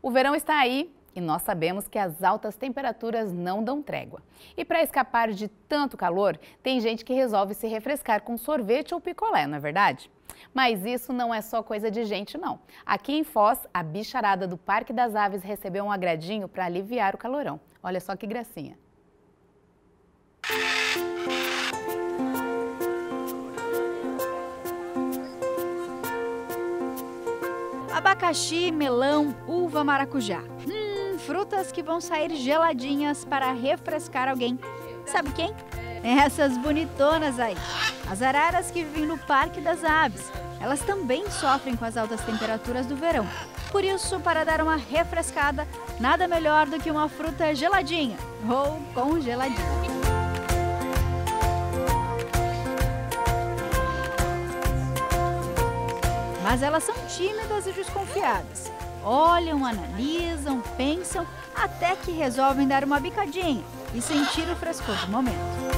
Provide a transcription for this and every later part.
O verão está aí e nós sabemos que as altas temperaturas não dão trégua. E para escapar de tanto calor, tem gente que resolve se refrescar com sorvete ou picolé, não é verdade? Mas isso não é só coisa de gente, não. Aqui em Foz, a bicharada do Parque das Aves recebeu um agradinho para aliviar o calorão. Olha só que gracinha. Abacaxi, melão, uva, maracujá. Frutas que vão sair geladinhas para refrescar alguém. Sabe quem? Essas bonitonas aí. As araras que vivem no Parque das Aves. Elas também sofrem com as altas temperaturas do verão. Por isso, para dar uma refrescada, nada melhor do que uma fruta geladinha ou congeladinha. Mas elas são tímidas e desconfiadas. Olham, analisam, pensam, até que resolvem dar uma bicadinha e sentir o frescor do momento.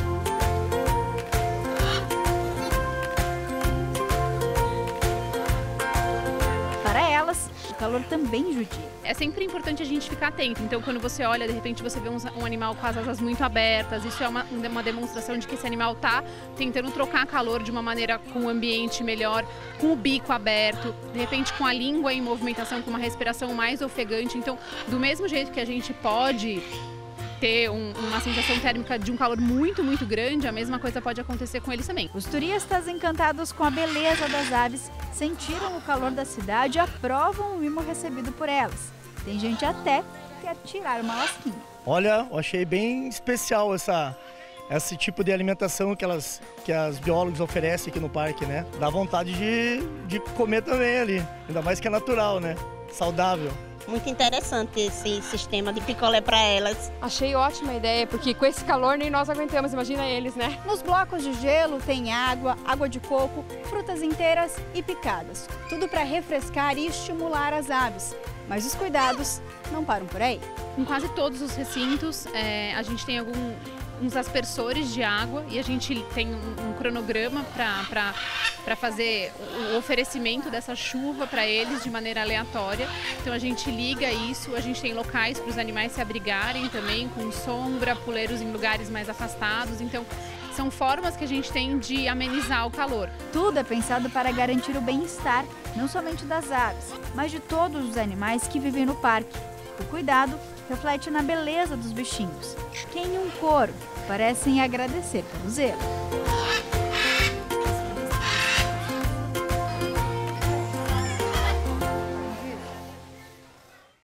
Para elas, o calor também judia. É sempre importante a gente ficar atento. Então, quando você olha, de repente você vê um animal com as asas muito abertas, isso é uma demonstração de que esse animal está tentando trocar calor de uma maneira com um ambiente melhor, com o bico aberto, de repente com a língua em movimentação, com uma respiração mais ofegante. Então, do mesmo jeito que a gente pode ter uma sensação térmica de um calor muito, muito grande, a mesma coisa pode acontecer com eles também. Os turistas encantados com a beleza das aves sentiram o calor da cidade e aprovam o mimo recebido por elas. Tem gente até que quer tirar uma lasquinha. Olha, eu achei bem especial esse tipo de alimentação que as biólogos oferecem aqui no parque, né? Dá vontade de comer também ali, ainda mais que é natural, né? Saudável. Muito interessante esse sistema de picolé para elas. Achei ótima a ideia, porque com esse calor nem nós aguentamos, imagina eles, né? Nos blocos de gelo tem água, água de coco, frutas inteiras e picadas. Tudo para refrescar e estimular as aves. Mas os cuidados não param por aí. Em quase todos os recintos, a gente tem uns aspersores de água e a gente tem um cronograma para fazer o oferecimento dessa chuva para eles de maneira aleatória. Então a gente liga isso, a gente tem locais para os animais se abrigarem também, com sombra, puleiros em lugares mais afastados. Então são formas que a gente tem de amenizar o calor. Tudo é pensado para garantir o bem-estar, não somente das aves, mas de todos os animais que vivem no parque. O cuidado reflete na beleza dos bichinhos, que em um coro parecem agradecer pelo zelo.